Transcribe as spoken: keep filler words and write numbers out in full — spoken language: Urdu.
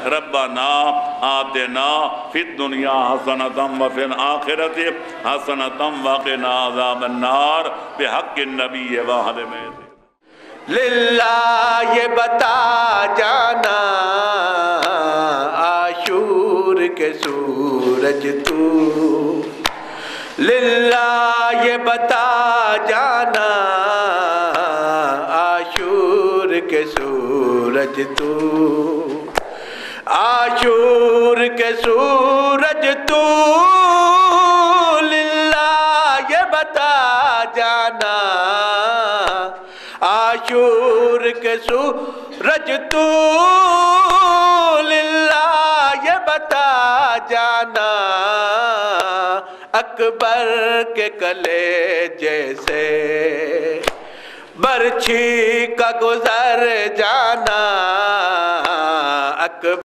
ربنا آتنا فی الدنیا حسنۃ وفی الآخرۃ حسنۃ وقنا عذاب النار بحق النبی واہل بیت۔ للہ یہ بتا جانا عاشور کے سورج تو، للہ یہ بتا جانا عاشور کے سورج تو، عاشور کے سورج تو، للہ یہ بتا جانا عاشور کے سورج تو، للہ یہ بتا جانا اکبر کے کلے جیسے برچھی کا گزر جانا،